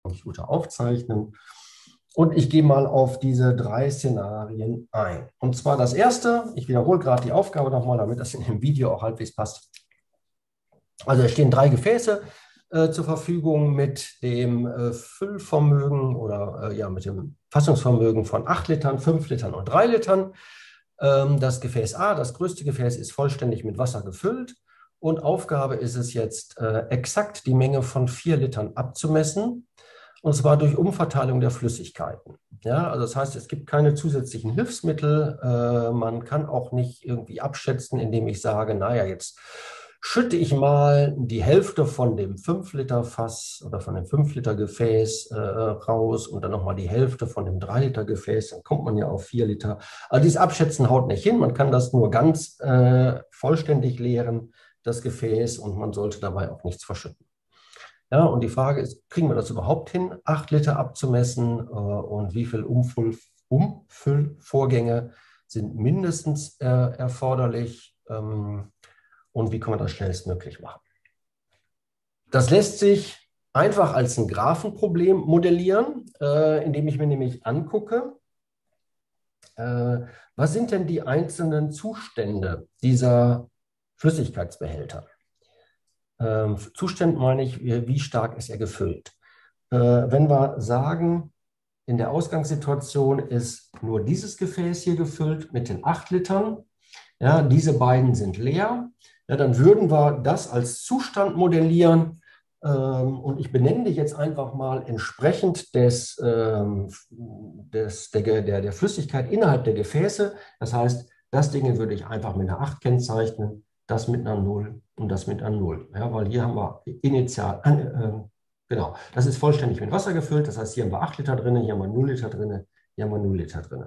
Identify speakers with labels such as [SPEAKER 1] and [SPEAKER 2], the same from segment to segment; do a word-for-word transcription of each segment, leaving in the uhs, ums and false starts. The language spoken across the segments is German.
[SPEAKER 1] Computer aufzeichnen. Und ich gehe mal auf diese drei Szenarien ein. Und zwar das erste, ich wiederhole gerade die Aufgabe nochmal, damit das in dem Video auch halbwegs passt. Also es stehen drei Gefäße äh, zur Verfügung mit dem äh, Füllvermögen oder äh, ja, mit dem Fassungsvermögen von acht Litern, fünf Litern und drei Litern. Ähm, das Gefäß A, das größte Gefäß, ist vollständig mit Wasser gefüllt. Und Aufgabe ist es jetzt, äh, exakt die Menge von vier Litern abzumessen. Und zwar durch Umverteilung der Flüssigkeiten. Ja, also das heißt, es gibt keine zusätzlichen Hilfsmittel. Äh, man kann auch nicht irgendwie abschätzen, indem ich sage, naja, jetzt schütte ich mal die Hälfte von dem fünf Liter Fass oder von dem fünf Liter Gefäß äh, raus und dann nochmal die Hälfte von dem drei Liter Gefäß. Dann kommt man ja auf vier Liter. Also dieses Abschätzen haut nicht hin. Man kann das nur ganz äh, vollständig leeren, das Gefäß, und man sollte dabei auch nichts verschütten. Ja, und die Frage ist, kriegen wir das überhaupt hin, acht Liter abzumessen, äh, und wie viele Umfüll, Umfüllvorgänge sind mindestens äh, erforderlich, ähm, und wie kann man das schnellstmöglich machen? Das lässt sich einfach als ein Graphenproblem modellieren, äh, indem ich mir nämlich angucke, äh, was sind denn die einzelnen Zustände dieser Flüssigkeitsbehälter? Ähm, Zustand meine ich, wie stark ist er gefüllt? Äh, wenn wir sagen, in der Ausgangssituation ist nur dieses Gefäß hier gefüllt mit den acht Litern, ja, diese beiden sind leer, ja, dann würden wir das als Zustand modellieren, ähm, und ich benenne die jetzt einfach mal entsprechend des, ähm, des, der, der, der Flüssigkeit innerhalb der Gefäße. Das heißt, das Ding würde ich einfach mit einer acht kennzeichnen, das mit einer null und das mit einer null. Ja, weil hier haben wir initial, äh, genau, das ist vollständig mit Wasser gefüllt. Das heißt, hier haben wir acht Liter drin, hier haben wir null Liter drin, hier haben wir null Liter drin.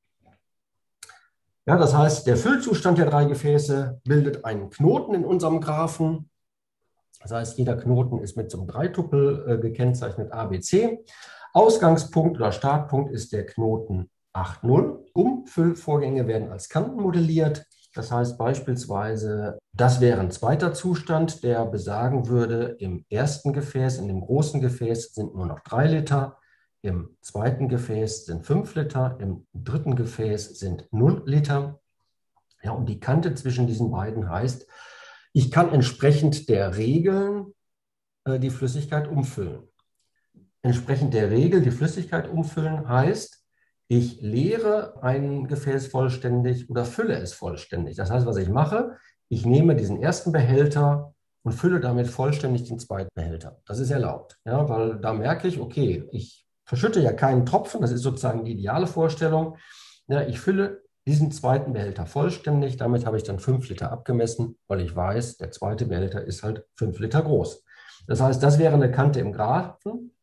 [SPEAKER 1] Ja, das heißt, der Füllzustand der drei Gefäße bildet einen Knoten in unserem Graphen. Das heißt, jeder Knoten ist mit so einem Dreituppel äh, gekennzeichnet A, B, C. Ausgangspunkt oder Startpunkt ist der Knoten acht null. Umfüllvorgänge werden als Kanten modelliert. Das heißt beispielsweise, das wäre ein zweiter Zustand, der besagen würde, im ersten Gefäß, in dem großen Gefäß sind nur noch drei Liter, im zweiten Gefäß sind fünf Liter, im dritten Gefäß sind null Liter. Ja, und die Kante zwischen diesen beiden heißt, ich kann entsprechend der Regeln äh, die Flüssigkeit umfüllen. Entsprechend der Regel die Flüssigkeit umfüllen heißt, ich leere ein Gefäß vollständig oder fülle es vollständig. Das heißt, was ich mache, ich nehme diesen ersten Behälter und fülle damit vollständig den zweiten Behälter. Das ist erlaubt, ja, weil da merke ich, okay, ich verschütte ja keinen Tropfen, das ist sozusagen die ideale Vorstellung. Ja, ich fülle diesen zweiten Behälter vollständig, damit habe ich dann fünf Liter abgemessen, weil ich weiß, der zweite Behälter ist halt fünf Liter groß. Das heißt, das wäre eine Kante im Graphen,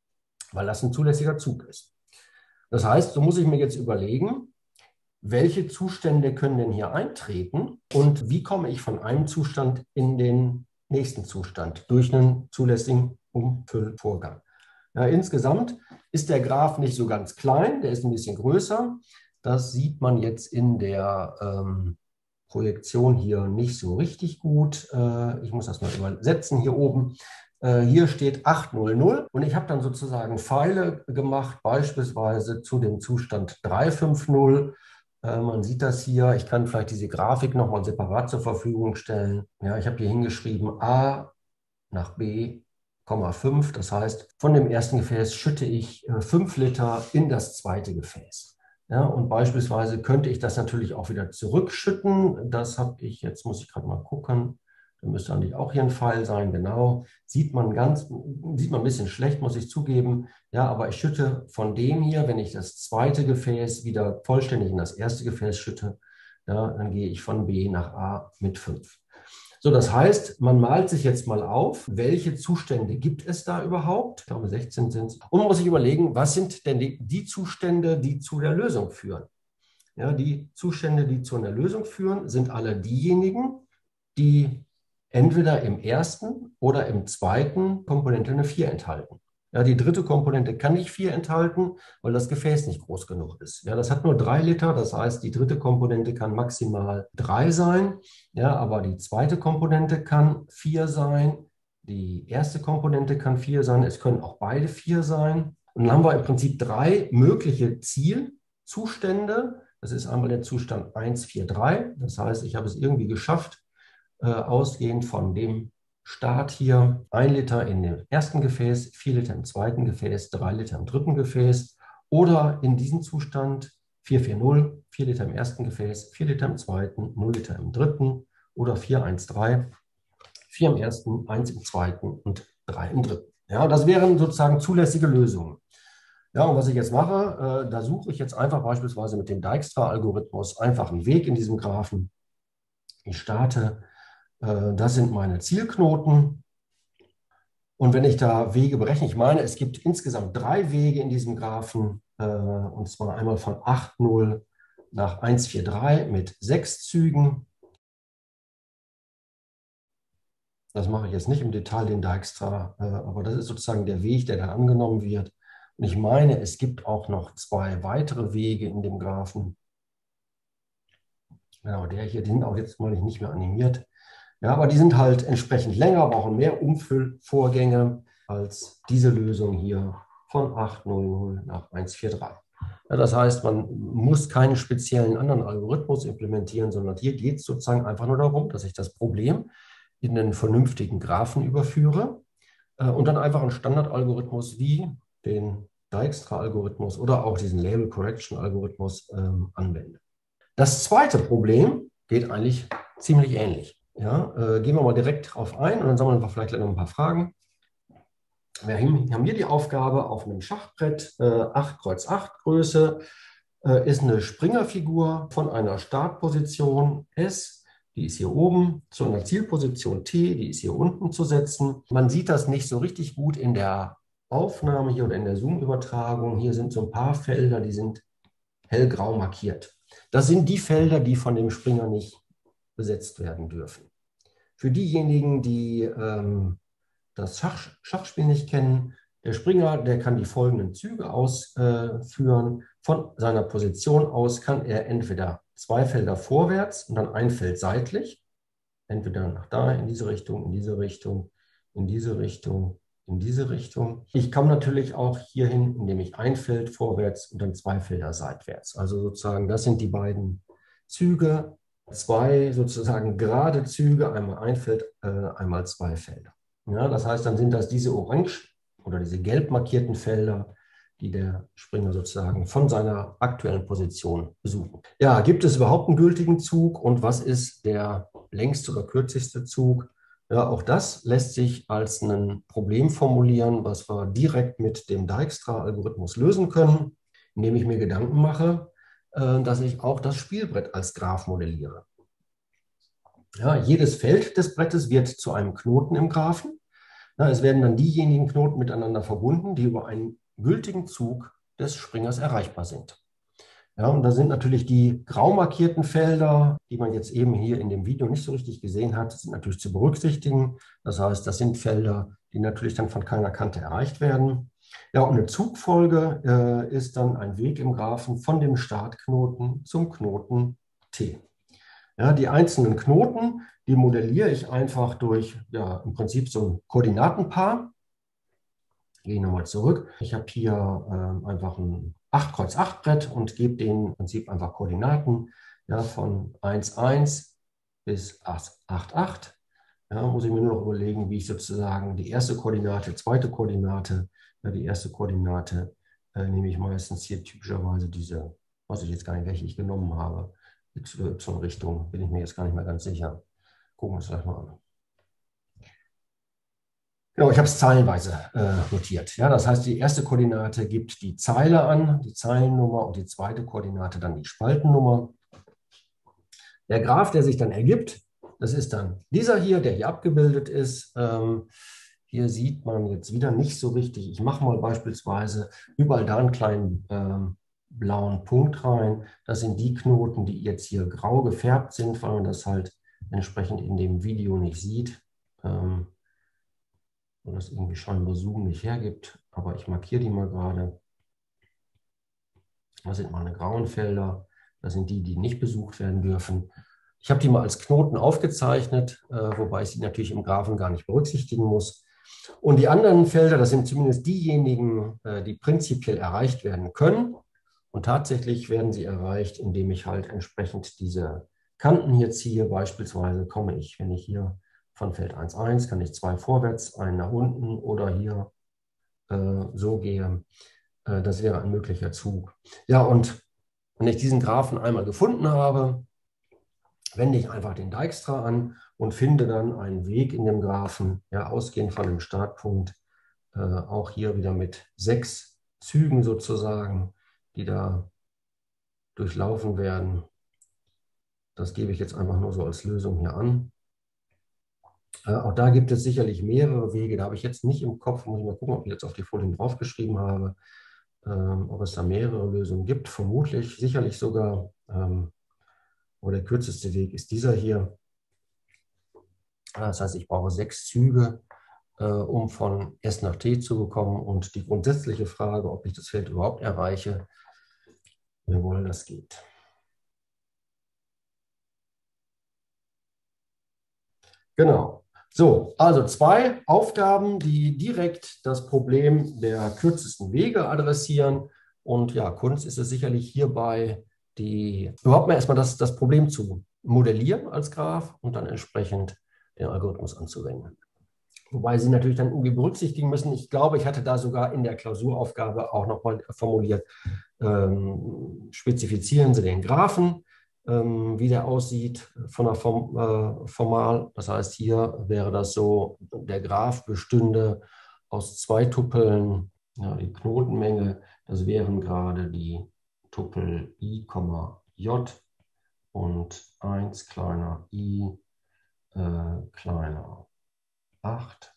[SPEAKER 1] weil das ein zulässiger Zug ist. Das heißt, so muss ich mir jetzt überlegen, welche Zustände können denn hier eintreten und wie komme ich von einem Zustand in den nächsten Zustand durch einen zulässigen Umfüllvorgang. Ja, insgesamt ist der Graph nicht so ganz klein, der ist ein bisschen größer. Das sieht man jetzt in der ähm, Projektion hier nicht so richtig gut. Äh, ich muss das mal übersetzen hier oben. Äh, hier steht acht null null und ich habe dann sozusagen Pfeile gemacht, beispielsweise zu dem Zustand drei fünf null. Äh, man sieht das hier. Ich kann vielleicht diese Grafik nochmal separat zur Verfügung stellen. Ja, ich habe hier hingeschrieben A nach B, fünf. Das heißt, von dem ersten Gefäß schütte ich äh, fünf Liter in das zweite Gefäß. Ja, und beispielsweise könnte ich das natürlich auch wieder zurückschütten. Das habe ich, jetzt muss ich gerade mal gucken, da müsste eigentlich auch hier ein Pfeil sein, genau. Sieht man ganz, sieht man ein bisschen schlecht, muss ich zugeben. Ja, aber ich schütte von dem hier, wenn ich das zweite Gefäß wieder vollständig in das erste Gefäß schütte, ja, dann gehe ich von B nach A mit fünf. So, das heißt, man malt sich jetzt mal auf, welche Zustände gibt es da überhaupt? Ich glaube, sechzehn sind es. Und man muss sich überlegen, was sind denn die, die Zustände, die zu der Lösung führen? Ja, die Zustände, die zu einer Lösung führen, sind alle diejenigen, die entweder im ersten oder im zweiten Komponente eine vier enthalten. Ja, die dritte Komponente kann nicht vier enthalten, weil das Gefäß nicht groß genug ist. Ja, das hat nur drei Liter, das heißt, die dritte Komponente kann maximal drei sein. Ja, aber die zweite Komponente kann vier sein, die erste Komponente kann vier sein, es können auch beide vier sein. Und dann haben wir im Prinzip drei mögliche Zielzustände. Das ist einmal der Zustand eins, vier, drei. Das heißt, ich habe es irgendwie geschafft, äh, ausgehend von dem Start hier, ein Liter in dem ersten Gefäß, vier Liter im zweiten Gefäß, drei Liter im dritten Gefäß. Oder in diesem Zustand vier, vier, null, vier Liter im ersten Gefäß, vier Liter im zweiten, null Liter im dritten. Oder vier, eins, drei, vier im ersten, eins im zweiten und drei im dritten. Ja, das wären sozusagen zulässige Lösungen. Ja, und was ich jetzt mache, äh, da suche ich jetzt einfach beispielsweise mit dem Dijkstra-Algorithmus einfach einen Weg in diesem Graphen. Ich starte, äh, das sind meine Zielknoten. Und wenn ich da Wege berechne, ich meine, es gibt insgesamt drei Wege in diesem Graphen, äh, und zwar einmal von acht, null nach eins, vier, drei mit sechs Zügen. Das mache ich jetzt nicht im Detail, den Dijkstra, äh, aber das ist sozusagen der Weg, der dann angenommen wird. Und ich meine, es gibt auch noch zwei weitere Wege in dem Graphen. Genau, der hier, die sind auch jetzt mal nicht mehr animiert. Ja, aber die sind halt entsprechend länger, brauchen mehr Umfüllvorgänge als diese Lösung hier von acht, null, null nach eins, vier, drei. Ja, das heißt, man muss keinen speziellen anderen Algorithmus implementieren, sondern hier geht es sozusagen einfach nur darum, dass ich das Problem in einen vernünftigen Graphen überführe äh, und dann einfach einen Standardalgorithmus wie den Dijkstra-Algorithmus oder auch diesen Label Correction-Algorithmus ähm, anwende. Das zweite Problem geht eigentlich ziemlich ähnlich. Ja, äh, gehen wir mal direkt drauf ein und dann sammeln wir vielleicht gleich noch ein paar Fragen. Wir haben hier die Aufgabe auf einem Schachbrett, äh, acht Kreuz acht Größe, äh, ist eine Springerfigur von einer Startposition S, die ist hier oben, zu einer Zielposition T, die ist hier unten zu setzen. Man sieht das nicht so richtig gut in der Aufnahme hier oder in der Zoom-Übertragung. Hier sind so ein paar Felder, die sind hellgrau markiert. Das sind die Felder, die von dem Springer nicht besetzt werden dürfen. Für diejenigen, die ähm, das Schach, Schachspiel nicht kennen, der Springer, der kann die folgenden Züge ausführen. Von seiner Position aus kann er entweder zwei Felder vorwärts und dann ein Feld seitlich, entweder nach da, in diese Richtung, in diese Richtung, in diese Richtung, in diese Richtung. Ich komme natürlich auch hierhin, indem ich ein Feld vorwärts und dann zwei Felder seitwärts. Also sozusagen, das sind die beiden Züge, zwei sozusagen gerade Züge, einmal ein Feld, äh, einmal zwei Felder. Ja, das heißt, dann sind das diese orange oder diese gelb markierten Felder, die der Springer sozusagen von seiner aktuellen Position besuchen. Ja, gibt es überhaupt einen gültigen Zug und was ist der längste oder kürzeste Zug? Ja, auch das lässt sich als ein Problem formulieren, was wir direkt mit dem Dijkstra-Algorithmus lösen können, indem ich mir Gedanken mache, dass ich auch das Spielbrett als Graph modelliere. Ja, jedes Feld des Brettes wird zu einem Knoten im Graphen. Ja, es werden dann diejenigen Knoten miteinander verbunden, die über einen gültigen Zug des Springers erreichbar sind. Ja, und da sind natürlich die grau markierten Felder, die man jetzt eben hier in dem Video nicht so richtig gesehen hat, sind natürlich zu berücksichtigen. Das heißt, das sind Felder, die natürlich dann von keiner Kante erreicht werden. Ja, und eine Zugfolge äh, ist dann ein Weg im Graphen von dem Startknoten zum Knoten T. Ja, die einzelnen Knoten, die modelliere ich einfach durch ja, im Prinzip so ein Koordinatenpaar. Gehe ich nochmal zurück. Ich habe hier äh, einfach ein acht Kreuz acht Brett und gebe denen im Prinzip einfach Koordinaten ja, von eins, eins bis acht, acht. Ja, muss ich mir nur noch überlegen, wie ich sozusagen die erste Koordinate, zweite Koordinate, ja, die erste Koordinate äh, nehme ich meistens hier typischerweise diese, weiß ich jetzt gar nicht, welche ich genommen habe. X oder Y-Richtung, bin ich mir jetzt gar nicht mehr ganz sicher. Gucken wir uns gleich mal an. Genau, ich habe es zeilenweise äh, notiert. Ja, das heißt, die erste Koordinate gibt die Zeile an, die Zeilennummer, und die zweite Koordinate dann die Spaltennummer. Der Graph, der sich dann ergibt, das ist dann dieser hier, der hier abgebildet ist. Ähm, hier sieht man jetzt wieder nicht so richtig. Ich mache mal beispielsweise überall da einen kleinen ähm, blauen Punkt rein. Das sind die Knoten, die jetzt hier grau gefärbt sind, weil man das halt entsprechend in dem Video nicht sieht. Ähm, und das irgendwie scheinbar Zoom nicht hergibt. Aber ich markiere die mal gerade. Das sind meine grauen Felder. Das sind die, die nicht besucht werden dürfen. Ich habe die mal als Knoten aufgezeichnet, äh, wobei ich sie natürlich im Graphen gar nicht berücksichtigen muss. Und die anderen Felder, das sind zumindest diejenigen, die prinzipiell erreicht werden können. Und tatsächlich werden sie erreicht, indem ich halt entsprechend diese Kanten hier ziehe. Beispielsweise komme ich, wenn ich hier von Feld eins eins, kann ich zwei vorwärts, einen nach unten oder hier äh, so gehe. Äh, das wäre ein möglicher Zug. Ja, und wenn ich diesen Graphen einmal gefunden habe, wende ich einfach den Dijkstra an und finde dann einen Weg in dem Graphen, ja, ausgehend von dem Startpunkt, äh, auch hier wieder mit sechs Zügen sozusagen, die da durchlaufen werden. Das gebe ich jetzt einfach nur so als Lösung hier an. Äh, auch da gibt es sicherlich mehrere Wege. Da habe ich jetzt nicht im Kopf, muss ich mal gucken, ob ich jetzt auf die Folien draufgeschrieben habe, ähm, ob es da mehrere Lösungen gibt. Vermutlich, sicherlich sogar. Ähm, aber der kürzeste Weg ist dieser hier. Das heißt, ich brauche sechs Züge, äh, um von S nach T zu bekommen. Und die grundsätzliche Frage, ob ich das Feld überhaupt erreiche, jawohl, das geht. Genau. So, also zwei Aufgaben, die direkt das Problem der kürzesten Wege adressieren. Und ja, Kunst ist es sicherlich hierbei, die überhaupt mal erstmal das, das Problem zu modellieren als Graph und dann entsprechend den Algorithmus anzuwenden. Wobei Sie natürlich dann irgendwie berücksichtigen müssen, ich glaube, ich hatte da sogar in der Klausuraufgabe auch nochmal formuliert, ähm, spezifizieren Sie den Graphen, ähm, wie der aussieht von der Form, äh, formal. Das heißt, hier wäre das so, der Graph bestünde aus zwei Tupeln, ja, die Knotenmenge, das wären gerade die Tupel i, j und eins kleiner i äh, kleiner acht,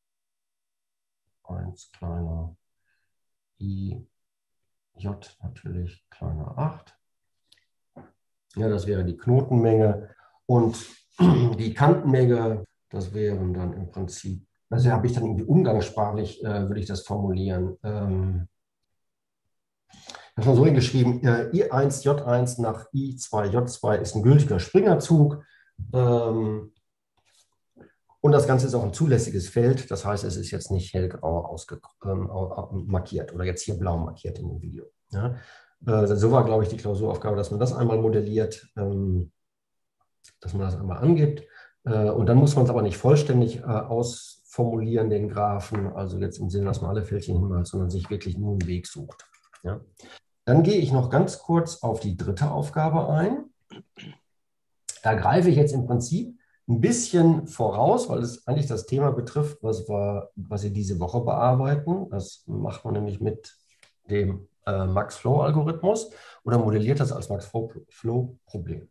[SPEAKER 1] eins kleiner i, j natürlich kleiner acht. Ja, das wäre die Knotenmenge. Und die Kantenmenge, das wären dann im Prinzip, also habe ich dann irgendwie umgangssprachlich, äh, würde ich das formulieren. Ähm, ich habe mal so hingeschrieben, äh, i eins, j eins nach i zwei, j zwei ist ein gültiger Springerzug. Ähm, Und das Ganze ist auch ein zulässiges Feld. Das heißt, es ist jetzt nicht hellgrau ähm, markiert oder jetzt hier blau markiert in dem Video. Ja? Äh, so war, glaube ich, die Klausuraufgabe, dass man das einmal modelliert, ähm, dass man das einmal angibt. Äh, und dann muss man es aber nicht vollständig äh, ausformulieren, den Graphen, also jetzt im Sinne, dass man alle Fältchen hinmalt, sondern sich wirklich nur einen Weg sucht. Ja? Dann gehe ich noch ganz kurz auf die dritte Aufgabe ein. Da greife ich jetzt im Prinzip ein bisschen voraus, weil es eigentlich das Thema betrifft, was wir, was wir diese Woche bearbeiten. Das macht man nämlich mit dem äh, Max-Flow-Algorithmus oder modelliert das als Max-Flow-Problem.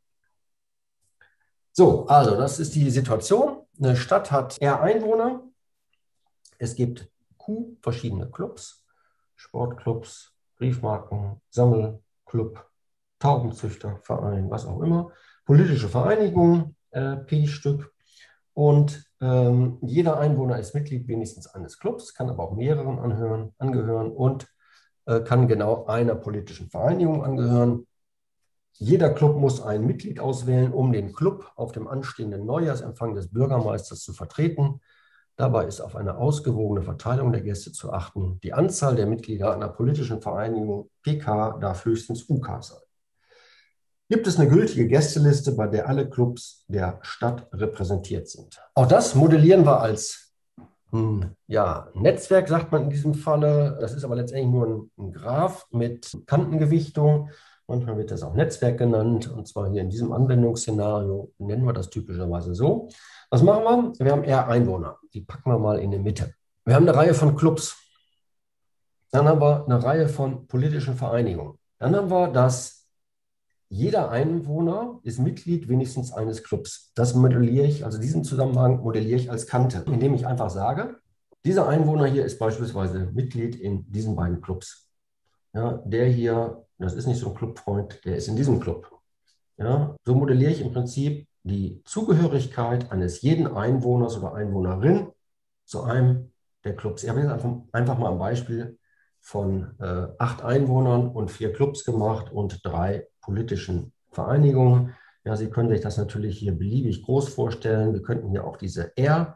[SPEAKER 1] So, also das ist die Situation. Eine Stadt hat R Einwohner. Es gibt Q verschiedene Clubs, Sportclubs, Briefmarken, Sammelclub, Taubenzüchterverein, was auch immer, politische Vereinigungen, äh, P-Stück. Und ähm, jeder Einwohner ist Mitglied wenigstens eines Clubs, kann aber auch mehreren anhören, angehören und äh, kann genau einer politischen Vereinigung angehören. Jeder Club muss ein Mitglied auswählen, um den Club auf dem anstehenden Neujahrsempfang des Bürgermeisters zu vertreten. Dabei ist auf eine ausgewogene Verteilung der Gäste zu achten. Die Anzahl der Mitglieder einer politischen Vereinigung P K darf höchstens U K sein. Gibt es eine gültige Gästeliste, bei der alle Clubs der Stadt repräsentiert sind? Auch das modellieren wir als hm, ja, Netzwerk, sagt man in diesem Falle. Das ist aber letztendlich nur ein, ein Graph mit Kantengewichtung. Manchmal wird das auch Netzwerk genannt. Und zwar hier in diesem Anwendungsszenario nennen wir das typischerweise so. Was machen wir? Wir haben R Einwohner. Die packen wir mal in die Mitte. Wir haben eine Reihe von Clubs. Dann haben wir eine Reihe von politischen Vereinigungen. Dann haben wir das jeder Einwohner ist Mitglied wenigstens eines Clubs. Das modelliere ich, also diesen Zusammenhang modelliere ich als Kante, indem ich einfach sage, dieser Einwohner hier ist beispielsweise Mitglied in diesen beiden Clubs. Ja, der hier, das ist nicht so ein Clubfreund, der ist in diesem Club. Ja, so modelliere ich im Prinzip die Zugehörigkeit eines jeden Einwohners oder Einwohnerin zu einem der Clubs. Ich habe jetzt einfach, einfach mal ein Beispiel von äh, acht Einwohnern und vier Clubs gemacht und drei politischen Vereinigungen. Ja, Sie können sich das natürlich hier beliebig groß vorstellen. Wir könnten hier auch diese R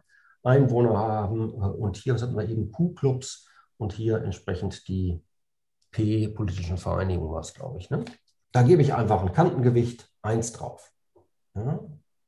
[SPEAKER 1] Einwohner haben und hier hatten wir eben Q-Clubs und hier entsprechend die P-politischen Vereinigungen war es, glaube ich. Ne? Da gebe ich einfach ein Kantengewicht eins drauf. Ja.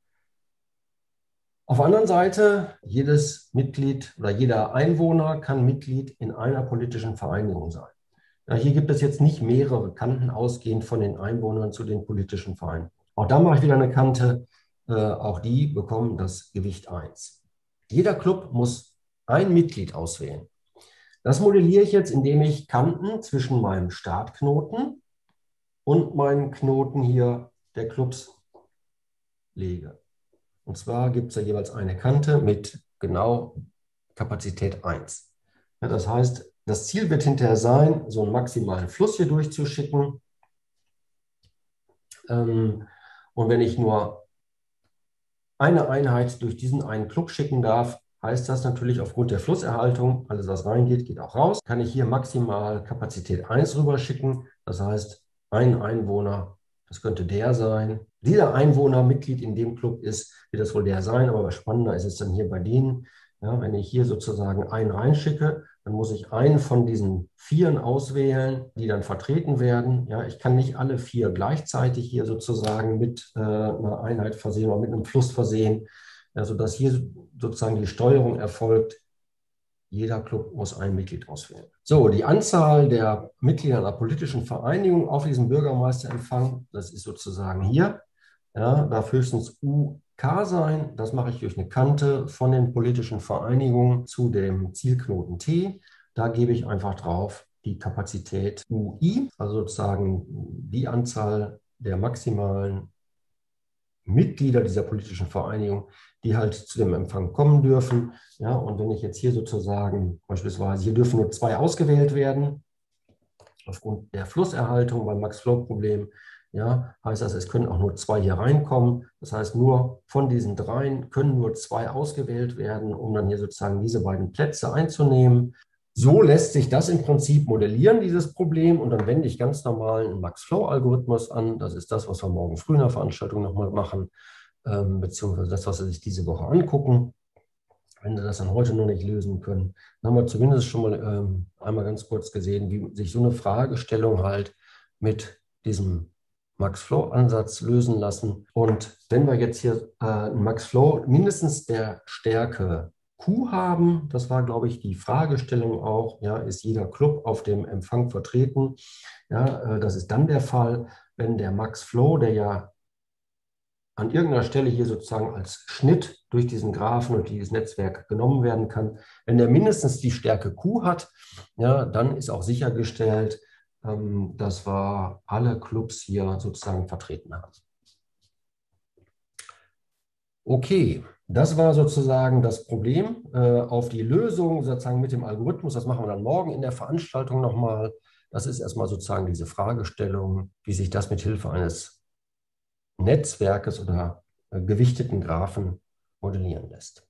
[SPEAKER 1] Auf der anderen Seite, jedes Mitglied oder jeder Einwohner kann Mitglied in einer politischen Vereinigung sein. Ja, hier gibt es jetzt nicht mehrere Kanten ausgehend von den Einwohnern zu den politischen Vereinen. Auch da mache ich wieder eine Kante. Äh, auch die bekommen das Gewicht eins. Jeder Club muss ein Mitglied auswählen. Das modelliere ich jetzt, indem ich Kanten zwischen meinem Startknoten und meinen Knoten hier der Clubs lege. Und zwar gibt es ja jeweils eine Kante mit genau Kapazität eins. Ja, das heißt, das Ziel wird hinterher sein, so einen maximalen Fluss hier durchzuschicken. Ähm, und wenn ich nur eine Einheit durch diesen einen Club schicken darf, heißt das natürlich aufgrund der Flusserhaltung, alles was reingeht, geht auch raus, kann ich hier maximal Kapazität eins rüberschicken. Das heißt, ein Einwohner, das könnte der sein. Dieser Einwohner Mitglied in dem Club ist, wird das wohl der sein, aber was spannender ist es dann hier bei denen. Ja, wenn ich hier sozusagen einen reinschicke, dann muss ich einen von diesen Vieren auswählen, die dann vertreten werden. Ja, ich kann nicht alle vier gleichzeitig hier sozusagen mit äh, einer Einheit versehen oder mit einem Fluss versehen, ja, sodass hier sozusagen die Steuerung erfolgt. Jeder Club muss ein Mitglied auswählen. So, die Anzahl der Mitglieder einer politischen Vereinigung auf diesem Bürgermeisterempfang, das ist sozusagen hier. Ja, darf höchstens U K sein. Das mache ich durch eine Kante von den politischen Vereinigungen zu dem Zielknoten T. Da gebe ich einfach drauf die Kapazität U I, also sozusagen die Anzahl der maximalen Mitglieder dieser politischen Vereinigung, die halt zu dem Empfang kommen dürfen. Ja, und wenn ich jetzt hier sozusagen beispielsweise, hier dürfen nur zwei ausgewählt werden, aufgrund der Flusserhaltung beim Max-Flow-Problem, ja, heißt das, es können auch nur zwei hier reinkommen. Das heißt, nur von diesen dreien können nur zwei ausgewählt werden, um dann hier sozusagen diese beiden Plätze einzunehmen. So lässt sich das im Prinzip modellieren, dieses Problem. Und dann wende ich ganz normal einen Max-Flow-Algorithmus an. Das ist das, was wir morgen früh in der Veranstaltung nochmal machen, ähm, beziehungsweise das, was Sie sich diese Woche angucken. Wenn Sie das dann heute noch nicht lösen können, dann haben wir zumindest schon mal ähm, einmal ganz kurz gesehen, wie sich so eine Fragestellung halt mit diesem Max-Flow-Ansatz lösen lassen. Und wenn wir jetzt hier äh, einen Max-Flow mindestens der Stärke Q haben, das war, glaube ich, die Fragestellung auch, ja, ist jeder Club auf dem Empfang vertreten? Ja, äh, das ist dann der Fall, wenn der Max-Flow, der ja an irgendeiner Stelle hier sozusagen als Schnitt durch diesen Graphen und dieses Netzwerk genommen werden kann. Wenn der mindestens die Stärke Q hat, ja, dann ist auch sichergestellt, ähm, dass wir alle Clubs hier sozusagen vertreten haben. Okay, das war sozusagen das Problem. Äh, auf die Lösung sozusagen mit dem Algorithmus, das machen wir dann morgen in der Veranstaltung nochmal. Das ist erstmal sozusagen diese Fragestellung, wie sich das mit Hilfe eines Netzwerkes oder äh, gewichteten Graphen modellieren lässt.